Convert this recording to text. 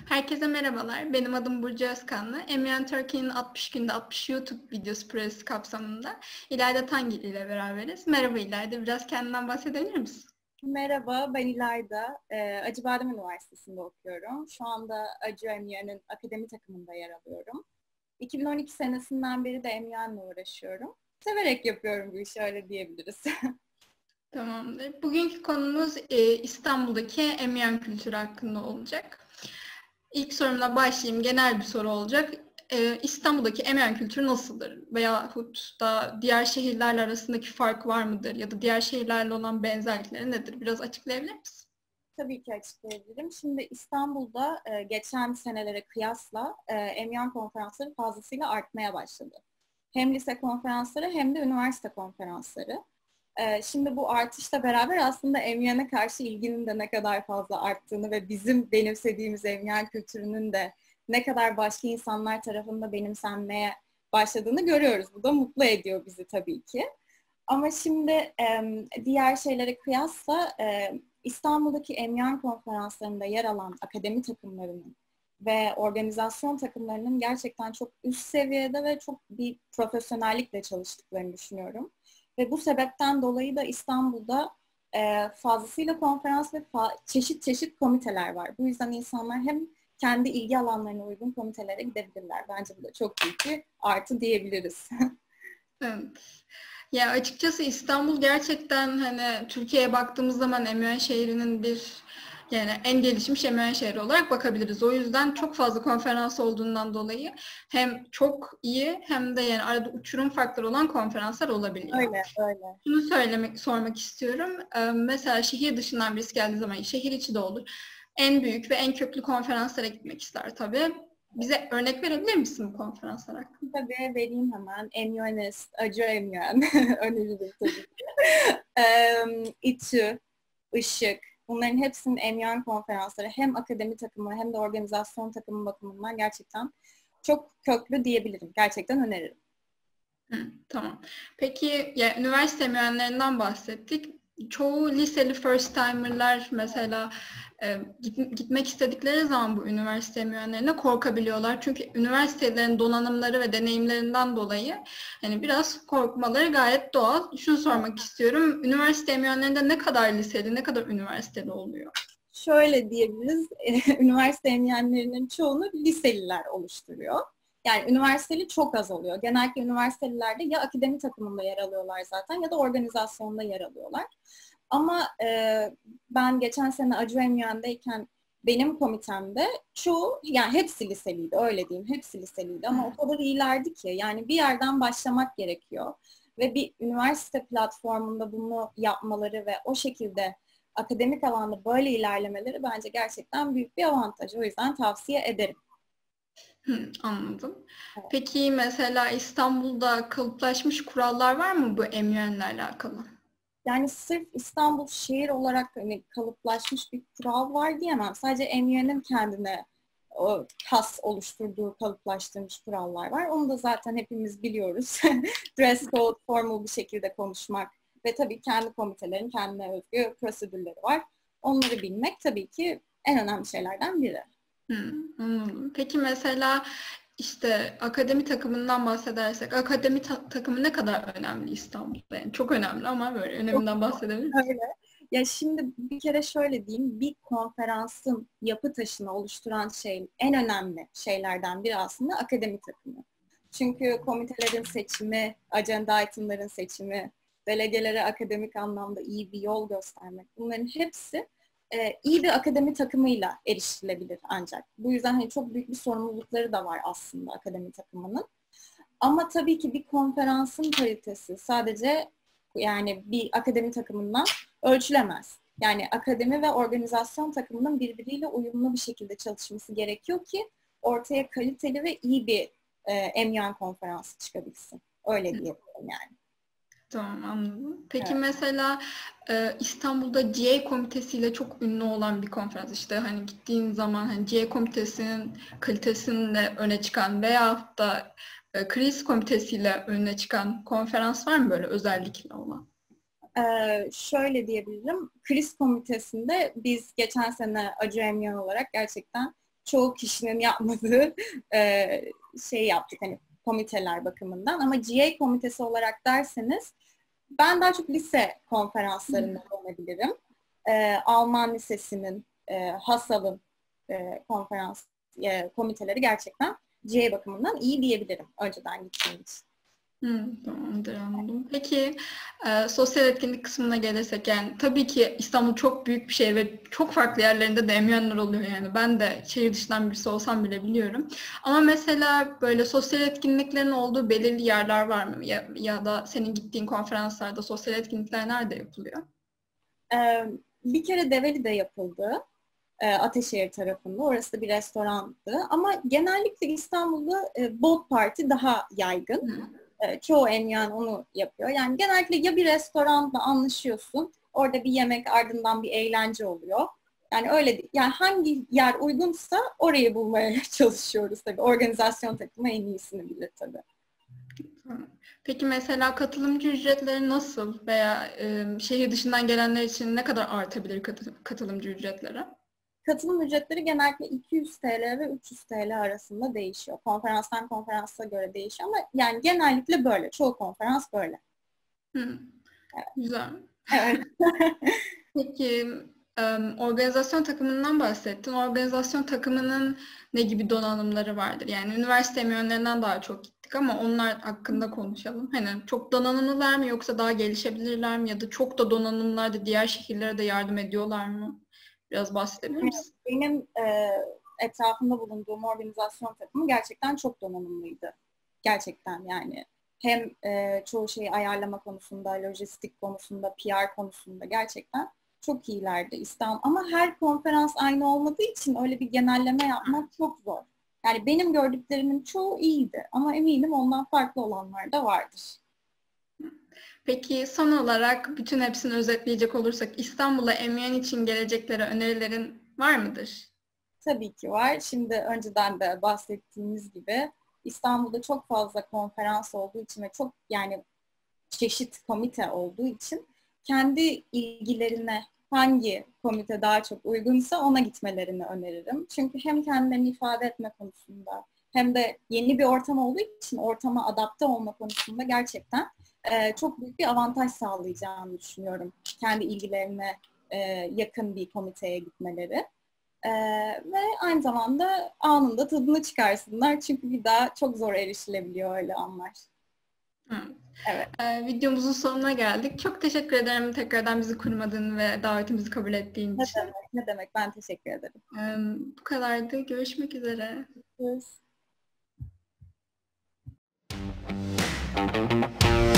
Herkese merhabalar. Benim adım Burcu Özkanlı. Emyan Turkey'nin 60 günde 60 YouTube videosu projesi kapsamında İlayda Tangil ile beraberiz. Merhaba İlayda, biraz kendinden bahsedebilir misin? Merhaba, ben İlayda. Acıbadem Üniversitesi'nde okuyorum. Şu anda Acı Emya'nın akademi takımında yer alıyorum. 2012 senesinden beri de Emya'nla uğraşıyorum. Severek yapıyorum bu işi, öyle diyebiliriz. Tamamdır. Bugünkü konumuz İstanbul'daki Emyan kültürü hakkında olacak. İlk sorumla başlayayım. Genel bir soru olacak. İstanbul'daki Emyan kültürü nasıldır? Veyahut da diğer şehirlerle arasındaki fark var mıdır? Ya da diğer şehirlerle olan benzerlikleri nedir? Biraz açıklayabilir misin? Tabii ki açıklayabilirim. Şimdi İstanbul'da geçen senelere kıyasla Emyan konferansları fazlasıyla artmaya başladı. Hem lise konferansları hem de üniversite konferansları. Şimdi bu artışla beraber aslında Emyan'a karşı ilginin de ne kadar fazla arttığını ve bizim benimsediğimiz Emyan kültürünün de ne kadar başka insanlar tarafından benimsenmeye başladığını görüyoruz. Bu da mutlu ediyor bizi tabii ki. Ama şimdi diğer şeylere kıyasla İstanbul'daki Emyan konferanslarında yer alan akademi takımlarının ve organizasyon takımlarının gerçekten çok üst seviyede ve çok bir profesyonellikle çalıştıklarını düşünüyorum. Ve bu sebepten dolayı da İstanbul'da fazlasıyla konferans ve çeşit çeşit komiteler var. Bu yüzden insanlar hem kendi ilgi alanlarına uygun komitelere gidebilirler. Bence bu da çok büyük bir artı diyebiliriz. Evet. Ya açıkçası İstanbul gerçekten hani Türkiye'ye baktığımız zaman emeğin şehrinin yani en gelişmiş emeğin şehri olarak bakabiliriz. O yüzden çok fazla konferans olduğundan dolayı hem çok iyi hem de yani arada uçurum farkları olan konferanslar olabiliyor. Öyle, öyle. Şunu sormak istiyorum. Mesela şehir dışından birisi geldiği zaman şehir içi de olur. En büyük ve en köklü konferanslara gitmek ister tabii. Bize örnek verebilir misin bu konferanslar hakkında? Tabii vereyim hemen. Emyones, Acı Emyon öneririm tabii ki. İTÜ, Işık, bunların hepsinin Emyon konferansları hem akademi takımı hem de organizasyon takımı bakımından gerçekten çok köklü diyebilirim. Gerçekten öneririm. Hı, tamam. Peki ya, üniversite mühendislerinden bahsettik. Çoğu liseli first timer'lar mesela gitmek istedikleri zaman bu üniversite mühendilerine korkabiliyorlar. Çünkü üniversitelerin donanımları ve deneyimlerinden dolayı hani biraz korkmaları gayet doğal. Şunu sormak istiyorum. Üniversite mühendilerinde ne kadar liseli, ne kadar üniversiteli oluyor? Şöyle diyebiliriz, üniversite emyenlerinin çoğunu liseliler oluşturuyor. Yani üniversiteli çok az oluyor. Genellikle üniversitelilerde ya akademi takımında yer alıyorlar zaten ya da organizasyonda yer alıyorlar. Ama ben geçen sene Acı Emyen'deyken benim komitemde çoğu, yani hepsi liseliydi, öyle diyeyim, hepsi liseliydi ama o kadar iyilerdi ki yani bir yerden başlamak gerekiyor. Ve bir üniversite platformunda bunu yapmaları ve o şekilde akademik alanda böyle ilerlemeleri bence gerçekten büyük bir avantaj. O yüzden tavsiye ederim. Anladım. Evet. Peki mesela İstanbul'da kalıplaşmış kurallar var mı bu emüenle alakalı? Yani sırf İstanbul şehir olarak hani kalıplaşmış bir kural var diyemem. Sadece emniyetin kendine o has oluşturduğu, kalıplaştırmış kurallar var. Onu da zaten hepimiz biliyoruz. Dress code, formal bir şekilde konuşmak ve tabii kendi komitelerin kendine özgü prosedürleri var. Onları bilmek tabii ki en önemli şeylerden biri. Anladım. Peki mesela işte akademi takımından bahsedersek, akademi takımı ne kadar önemli İstanbul'da? Yani çok önemli ama böyle Çok öneminden bahsedebilir misin? öyle. Ya şimdi bir kere şöyle diyeyim, bir konferansın yapı taşını oluşturan şey, en önemli şeylerden biri aslında akademi takımı. Çünkü komitelerin seçimi, ajanda itemların seçimi, delegelere akademik anlamda iyi bir yol göstermek, bunların hepsi iyi bir akademi takımıyla erişilebilir ancak. Bu yüzden hani çok büyük bir sorumlulukları da var aslında akademi takımının. Ama tabii ki bir konferansın kalitesi sadece yani bir akademi takımından ölçülemez. Yani akademi ve organizasyon takımının birbiriyle uyumlu bir şekilde çalışması gerekiyor ki ortaya kaliteli ve iyi bir Emyan konferansı çıkabilsin. Öyle diyebilirim yani. Tamam, anladım. Peki Evet. mesela İstanbul'da GA komitesiyle çok ünlü olan bir konferans, işte hani gittiğin zaman hani GA komitesinin kalitesinde öne çıkan veyahut da kriz komitesiyle öne çıkan konferans var mı böyle özellikle olan? Şöyle diyebilirim. Kriz komitesinde biz geçen sene Acı Emyan olarak gerçekten çoğu kişinin yapmadığı şey yaptık hani komiteler bakımından. Ama GA komitesi olarak derseniz ben daha çok lise konferanslarında olabilirim. Alman Lisesi'nin, Hasal'ın konferans komiteleri gerçekten GA bakımından iyi diyebilirim önceden gittiğim için. Tamamdır, anladım. Peki sosyal etkinlik kısmına gelirsek, yani tabii ki İstanbul çok büyük bir şehir ve çok farklı yerlerinde de emüyenler oluyor yani. Ben de şehir dışından birisi olsam bile biliyorum. Ama mesela böyle sosyal etkinliklerin olduğu belirli yerler var mı? Ya da senin gittiğin konferanslarda sosyal etkinlikler nerede yapılıyor? Bir kere Develi'de yapıldı. Ateşehir tarafında. Orası da bir restorandı. Ama genellikle İstanbul'da Bolt Party daha yaygın. Çoğu emyan onu yapıyor. Yani genellikle ya bir restoranla anlaşıyorsun, orada bir yemek ardından bir eğlence oluyor. Yani öyle değil. Yani hangi yer uygunsa orayı bulmaya çalışıyoruz tabii. Organizasyon takımı en iyisini bilir tabii. Peki mesela katılımcı ücretleri nasıl veya şehir dışından gelenler için ne kadar artabilir katılımcı ücretleri? Katılım ücretleri genellikle 200 TL ve 300 TL arasında değişiyor. Konferanstan konferansa göre değişiyor ama yani genellikle böyle. Çoğu konferans böyle. Evet. Güzel. Evet. Peki organizasyon takımından bahsettin. Organizasyon takımının ne gibi donanımları vardır? Yani üniversite yönlerinden daha çok gittik ama onlar hakkında konuşalım. Hani çok donanımlılar mı yoksa daha gelişebilirler mi ya da çok da donanımlılar da diğer şehirlere de yardım ediyorlar mı? Biraz bahsedebilir misin? Benim etrafında bulunduğum organizasyon takımı gerçekten çok donanımlıydı. Gerçekten yani. Hem çoğu şeyi ayarlama konusunda, lojistik konusunda, PR konusunda gerçekten çok iyilerdi İstanbul. Ama her konferans aynı olmadığı için öyle bir genelleme yapmak çok zor. Yani benim gördüklerimin çoğu iyiydi ama eminim ondan farklı olanlar da vardır. Peki son olarak bütün hepsini özetleyecek olursak İstanbul'a emüyen için geleceklere önerilerin var mıdır? Tabii ki var. Şimdi önceden de bahsettiğimiz gibi İstanbul'da çok fazla konferans olduğu için ve çok yani çeşit komite olduğu için kendi ilgilerine hangi komite daha çok uygunsa ona gitmelerini öneririm. Çünkü hem kendilerini ifade etme konusunda hem de yeni bir ortam olduğu için ortama adapte olma konusunda gerçekten çok büyük bir avantaj sağlayacağını düşünüyorum. Kendi ilgilerine yakın bir komiteye gitmeleri. Ve aynı zamanda anında tadını çıkarsınlar. Çünkü bir daha çok zor erişilebiliyor öyle anlar. Evet. Videomuzun sonuna geldik. Çok teşekkür ederim tekrardan bizi kırmadığın ve davetimizi kabul ettiğin için. Ne demek, ben teşekkür ederim. Bu kadardı. Görüşmek üzere. Görüşürüz.